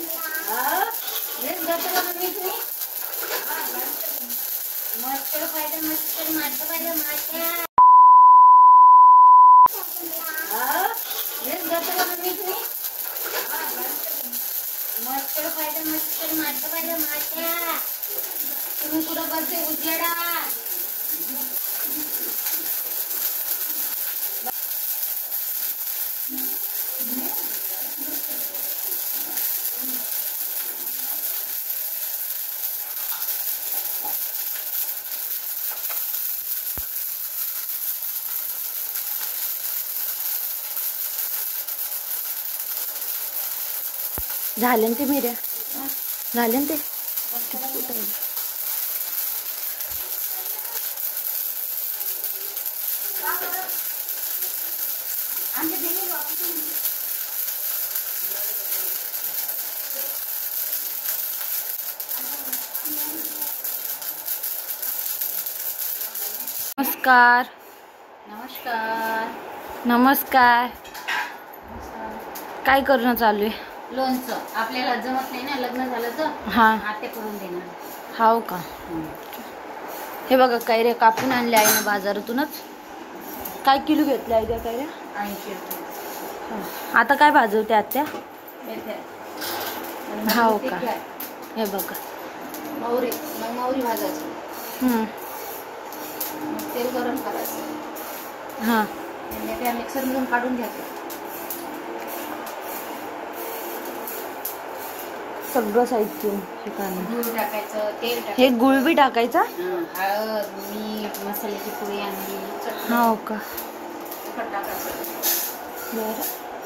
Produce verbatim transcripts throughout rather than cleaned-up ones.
तुम्ही कुठं बसते उजेडा? झाले ते मिऱ्या झाले ते नमस्कार नमस्कार नमस्कार काय करणं चालू आहे? लोणचं आपल्याला जमत नाही ना, लग्न झालं तर हा आते करून देणार. हाव का? हे बघा कैऱ्या कापून आणल्या आहे ना बाजारातूनच. काय किलो घेतल्या आहे त्या कैऱ्या? ऐंशी रुपये. आता काय भाजवते आत्या? हाव का? हे बघा मोहरी, मग मोहरी भाजायची, हम्म मग तेल गरम करायचं, हां आणि त्या मिक्सर मधून काढून घ्यायचं. सगळं साहित्य ठिकाणी गूळ टाकायचं, तेल हे टाकायचं, गुळ बी टाकायचा? हळद, मीठ, मसाल्याची पुडी आणली, चटणी, हाव का? तिखट टाकायचं. बरं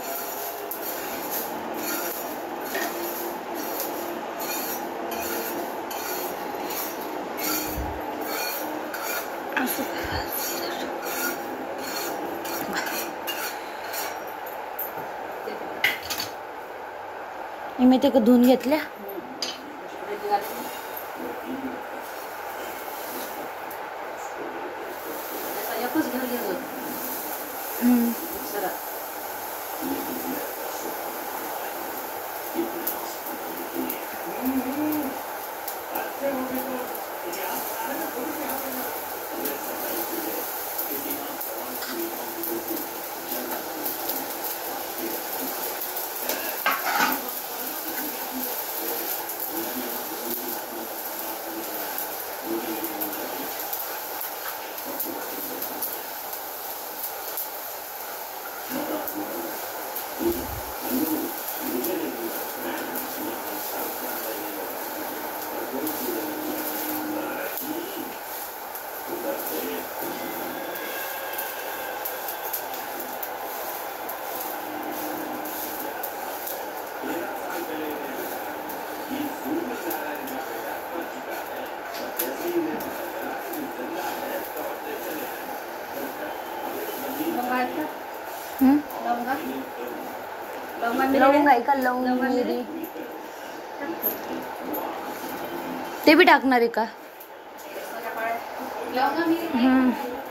मी ते धुवून घेतल्या. एकच घर घ्यायचं हम्म लवंग आहे का? लवंग मिरी ते बी टाकणार आहे का? हम्म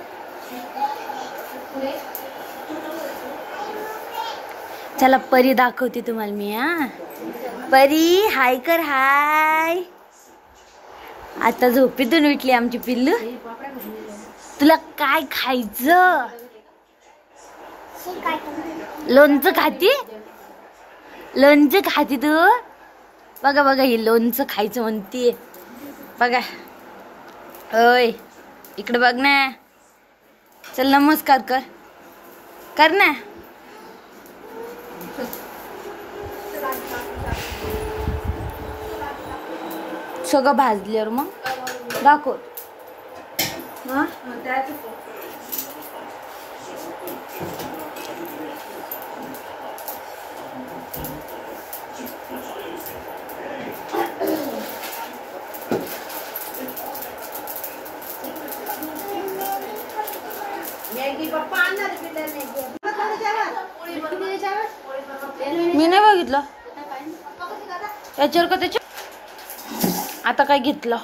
चला परी दाखवते तुम्हाला मी. हा परी हाय कर. हाय. आता झोपेतून उठली आमची पिल्लू. तुला काय खायचं? लोणचं खाती? लोणचं खाती तू? बघा बघा ही लोणचं खायचं म्हणते बघा. ओय इकडे बघ ना. चल नमस्कार कर कर ना. सगळं भाजल्यावर मग दाखव. हा मी नाही बघितलं याच्यावर का त्याच्या. आता काय घेतलं?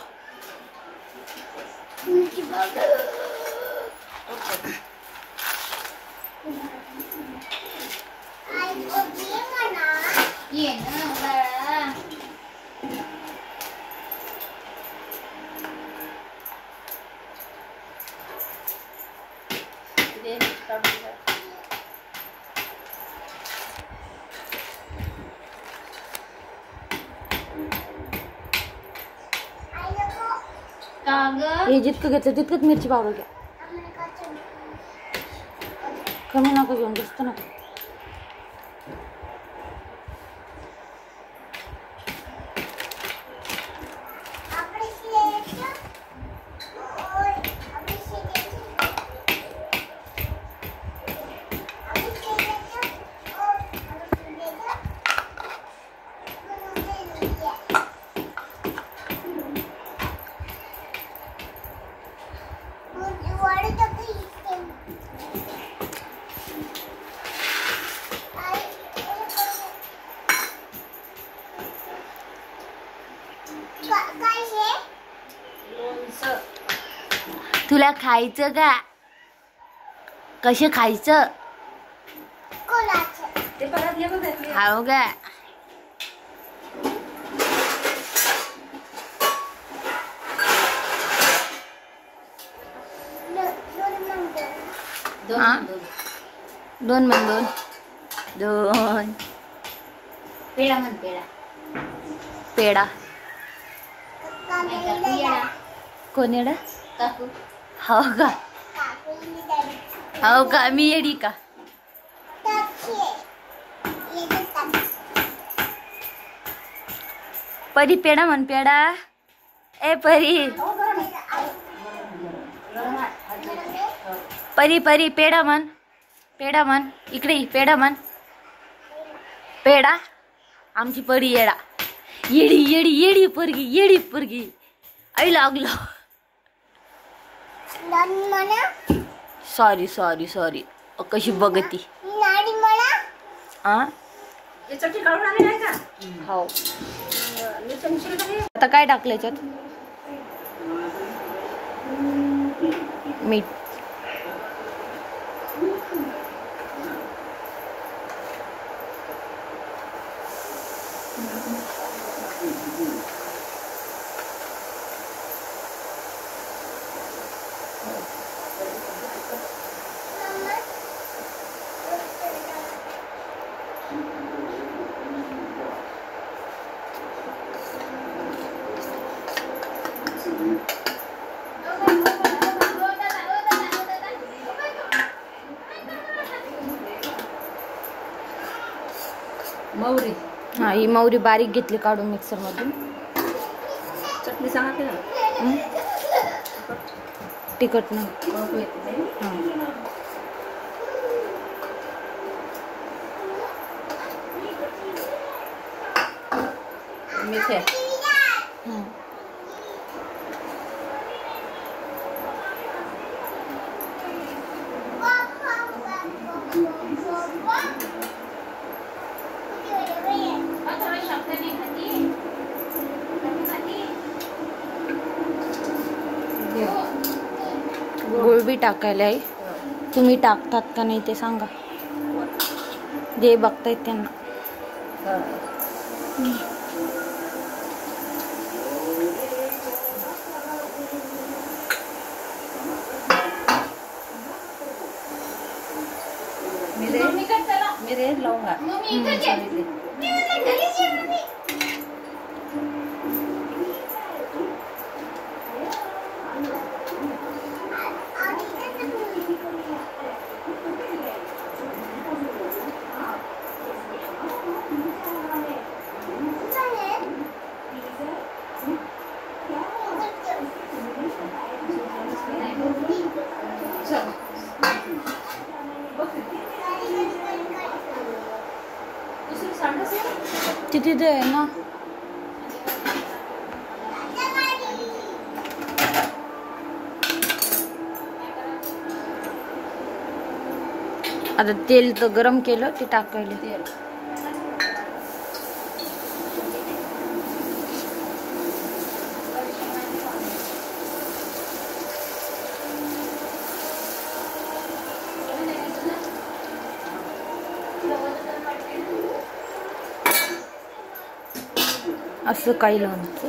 का ग? हे जितकं घेतलं तितकंच मिरची पावडर घ्या. कमी नका घेऊन जास्त नका. तुला खायचं का? कसे खायचं? खाऊ का? हा? दोन म्हण दोन दोन पेढा म्हण पेढा. पेढा. नाही का, तू येडा. कोण येडा? काकू. हो का? हो का? मी येडी का? परी पेढा म्हण पेढा. ए परी परी परी पेढा म्हण. पेढा म्हण. इकडे ये, पेढा म्हण. पेढा. आमची परी येडा. येडी येडी येडी पोरगी येडी पोरगी. आई लागलो. Sorry sorry sorry. कशी बघती. आ? हो. आता काय टाकलं याच्यात? मीठ. मौरी. हा, ही मौरी बारीक घेतली काढून मिक्सर मधून. चटणी सांगा की तिखट ना. मिठे. गुळ बी टाकायला आहे. तुम्ही टाकतात का नाही ते सांगा. जे बघतायत त्यांना. मिरे लावूंगा. किती ते आहे ना. आता तेल तर गरम केलं ते टाकायला. तेल असं काही लोणचं.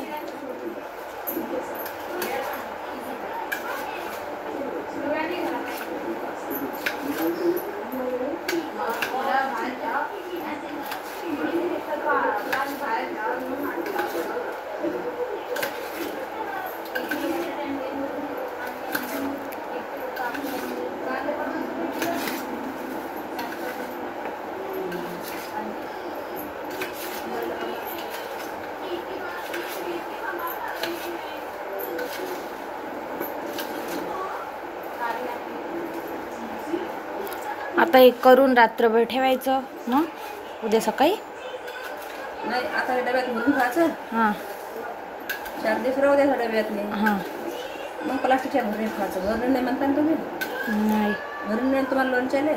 आता एक करून रात्रभर ठेवायचं मग उद्या सकाळी नाही आता हे डब्यात भरून खायचं. हां चार दिवस राहू द्या डब्यात नाही हां मग प्लास्टिकच्या भरून खायचं. भरून नाही म्हणता ना तुम्ही. नाही भरून नाही तुम्हाला लोणच्याले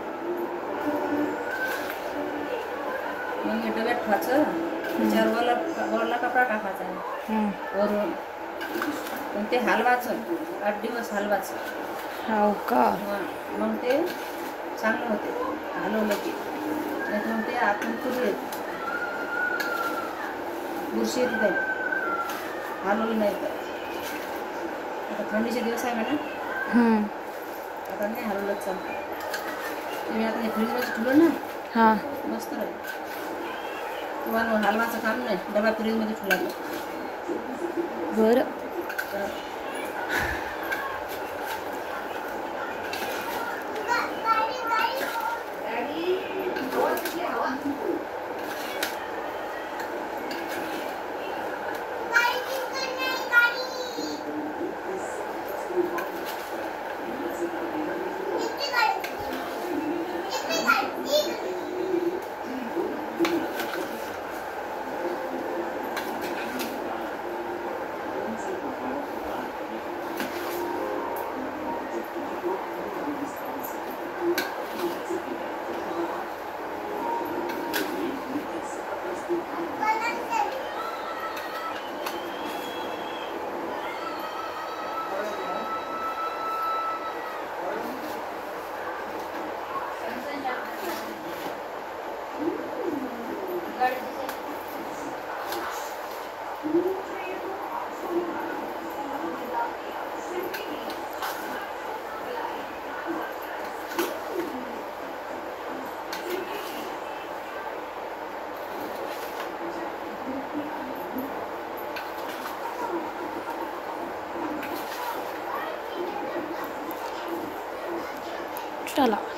मग हे डब्यात खायचं. त्याच्यावर ओला ओला कपडा टाकायचा हं. वरून मग ते हलवायचं. आठ दिवस हलवायचं. हो का हां मग ते चांगलं होते हलवलं की नाही तर मग ते आपण कुठे येते बुरशी येते काही हलवलं नाही तर. आता थंडीचे दिवस आहे म्हणा हं. आता नाही हलवलं चालतं. तुम्ही आता हे फ्रीजमध्ये ठेवलं ना हां मस्त राहील. तुम्हाला हलवाचं काम नाही. डबा फ्रीजमध्ये ठेवला बरं तर चला